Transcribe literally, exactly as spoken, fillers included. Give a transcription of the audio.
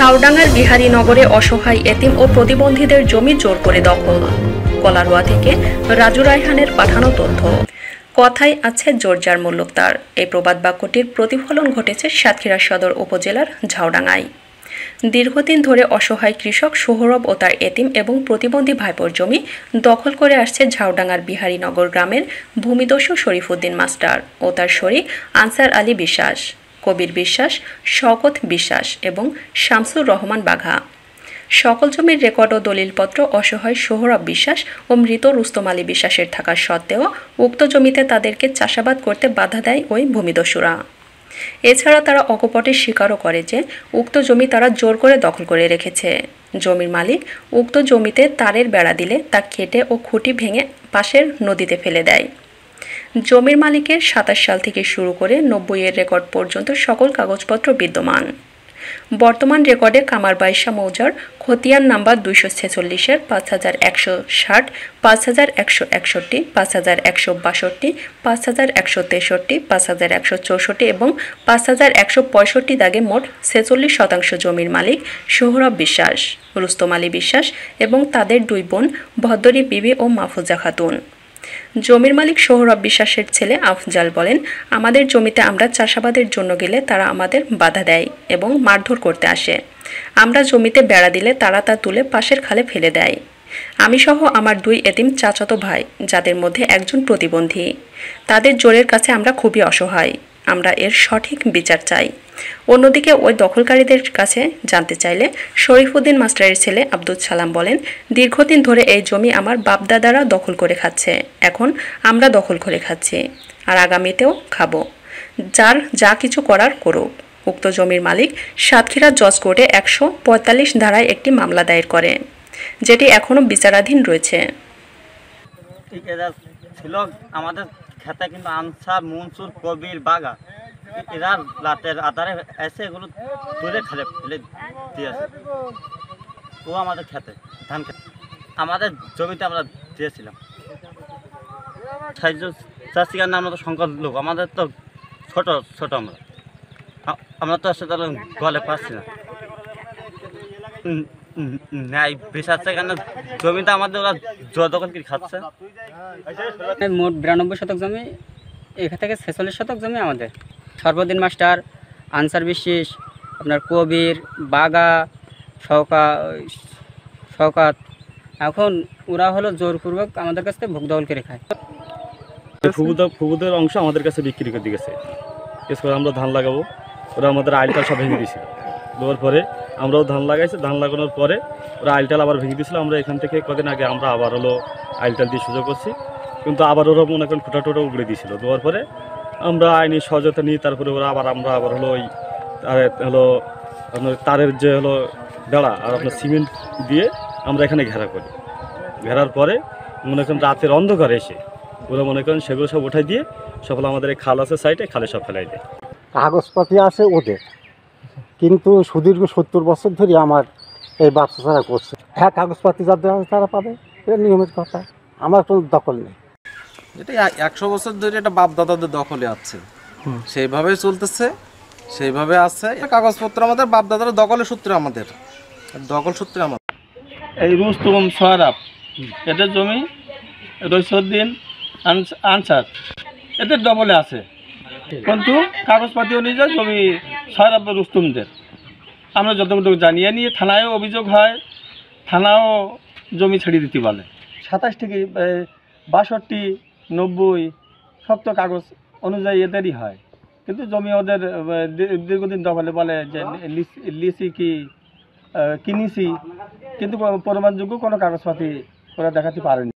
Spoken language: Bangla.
ঝাউডাঙ্গার বিহারীনগরে অসহায় এতিম ও প্রতিবন্ধীদের জমি জোর করে দখল। কলারোয়া থেকে রাজু রায়হানের পাঠানো তথ্য। কথায় আছে জোর যার মূল্য তার। এই প্রবাদ বাক্যটির প্রতিফলন ঘটেছে সাতক্ষীরা সদর উপজেলার ঝাউডাঙ্গায়। দীর্ঘদিন ধরে অসহায় কৃষক সোহরব ও তার এতিম এবং প্রতিবন্ধী ভাইপোর জমি দখল করে আসছে ঝাউডাঙ্গার বিহারীনগর গ্রামের ভূমিদস্যু শরীফুদ্দিন মাস্টার ও তার শরীক আনসার আলী বিশ্বাস, কবির বিশ্বাস, শওকত বিশ্বাস এবং শামসুর রহমান বাঘা। সকল জমির রেকর্ড ও দলিলপত্র অসহায় সোহরব বিশ্বাস ও মৃত রুস্তম আলী বিশ্বাসের থাকা সত্ত্বেও উক্ত জমিতে তাদেরকে চাষাবাদ করতে বাধা দেয় ওই ভূমিদস্যুরা। এছাড়া তারা অকপটে স্বীকারও করে যে উক্ত জমি তারা জোর করে দখল করে রেখেছে। জমির মালিক উক্ত জমিতে তারের বেড়া দিলে তা কেটে ও খুঁটি ভেঙে পাশের নদীতে ফেলে দেয়। জমির মালিকের সাতাশ সাল থেকে শুরু করে নব্বই এর রেকর্ড পর্যন্ত সকল কাগজপত্র বিদ্যমান। বর্তমান রেকর্ডে কামারবাইশা মৌজার খতিয়ান নাম্বার দুইশো ছেচল্লিশের পাঁচ হাজার একশো ষাট, পাঁচ হাজার একশো একষট্টি, পাঁচ হাজার একশো বাষট্টি, পাঁচ হাজার একশো তেষট্টি, পাঁচ হাজার একশো চৌষট্টি এবং পাঁচ হাজার একশো পঁয়ষট্টি দাগে মোট ছেচল্লিশ শতাংশ জমির মালিক সোহরব বিশ্বাস, রুস্তম আলী বিশ্বাস এবং তাদের দুই বোন ভদ্দরী বিবি ও মাহফুজা খাতুন। জমির মালিক সোহরব বিশ্বাসের ছেলে আফজাল বলেন, আমাদের জমিতে আমরা চাষাবাদের জন্য গেলে তারা আমাদের বাধা দেয় এবং মারধর করতে আসে। আমরা জমিতে বেড়া দিলে তারা তা তুলে পাশের খালে ফেলে দেয়। আমি সহ আমার দুই এতিম চাচাতো ভাই, যাদের মধ্যে একজন প্রতিবন্ধী, তাদের জোরের কাছে আমরা খুবই অসহায়। আমরা এর সঠিক বিচার চাই। অন্যদিকে ওই দখলকারীদের কাছে জানতে চাইলে শরীফুদ্দিন মাস্টারের ছেলে আব্দুল সালাম বলেন, দীর্ঘদিন ধরে এই জমি আমার বাপদাদারা দখল করে খাচ্ছে, এখন আমরা দখল করে খাচ্ছি আর আগামীতেও খাবো। যার যা কিছু করার করুক। উক্ত জমির মালিক সাতক্ষীরা জজ কোর্টে একশো পঁয়তাল্লিশ ধারায় একটি মামলা দায়ের করে, যেটি এখনও বিচারাধীন রয়েছে। আমাদের খেতে কিন্তু আনসার, মনসুর, কবির, বাঘা এরা রাতের আধারে এসে এগুলো তুলে খেলে ফেলে দিয়েছে। ও আমাদের খেতে ধান খেতে আমাদের জমিতে আমরা দিয়েছিলাম। চাষিকার নাম তো সংকট লোক, আমাদের তো ছোট ছোট আমরা আমরা তো আসলে তাহলে গলে পাচ্ছি না। ন্যায় বেসাচ্ছে কেন জমিটা আমাদের ওরা জোর দখল কি খাচ্ছে। মোট বিরানব্বই শতক জমি, এখান থেকে ছেচল্লিশ শতক জমি আমাদের। সর্বদিন মাস্টার, আনসার বিশ্বাস, আপনার কবির, বাঘা, শওকা শওকাত, এখন ওরা হলো জোরপূর্বক আমাদের কাছ থেকে ভোগ দখল করে খায়। ফুবুদের অংশ আমাদের কাছে বিক্রি করে দিয়েছে। এছাড়া আমরা ধান লাগাবো, ওরা আমাদের আইলটা সব ভেঙে দিয়েছিল। দেওয়ার পরে আমরাও ধান লাগাইছি, ধান লাগানোর পরে ওরা আইলটাল আবার ভেঙে দিয়েছিল। আমরা এখান থেকে কদিন আগে আমরা আবার হলো আইলটাল দিয়ে সুযোগ করছি, কিন্তু আবার ওরা মনে করেন ফুটা টুটা উগড়ে দিয়েছিল। দেওয়ার পরে আমরা আইনি সহযোগিতা নিই, তারপরে ওরা আবার আমরা আবার হলো ওই হলো আপনার তারের যে হলো বেড়া আর আপনার সিমেন্ট দিয়ে আমরা এখানে ঘেরা করি। ঘেরার পরে মনে করেন রাতের অন্ধকারে এসে ওরা মনে করেন সেগুলো সব উঠাই দিয়ে সফল আমাদের এই খাল আছে সাইডে, খালে সব ফেলাই দেয়। কাগজপাতি আছে ওদের, কিন্তু সুদীর্ঘ সত্তর বছর ধরে আমার এই ব্যবসা ছাড়া করছে। হ্যাঁ, কাগজপাতি যাদের আছে তারা পাবে, এটা নিয়মের কথা। আমার কোনো দখল নেই। এটা একশো বছর ধরে এটা বাপ দাদাদের দখলে আছে, সেইভাবেই চলতেছে, সেইভাবে আছে। কাগজপত্র আমাদের বাপ দাদাদের দখলের সূত্রে, আমাদের দখল সূত্রে আমাদের। এই রুস্তম সোহরাব এদের জমি, রইসুদ্দিন আনসার এদের ডবলে আছে, কিন্তু কাগজপাতি অনুযায়ী জমি সোহরাব রুস্তমদের। আমরা যতটুকু জানিয়ে নিয়ে থানায়ও অভিযোগ হয়, থানাও জমি ছেড়ে দিতে বলে। সাতাশ থেকে বাষট্টি, নব্বই সব তো কাগজ অনুযায়ী এদেরই হয়, কিন্তু জমি ওদের দীর্ঘদিন দখলে বলে যে লিসি কি কিনেছি, কিন্তু প্রমাণযোগ্য কোনো কাগজপাতি ওরা দেখাতে পারেনি।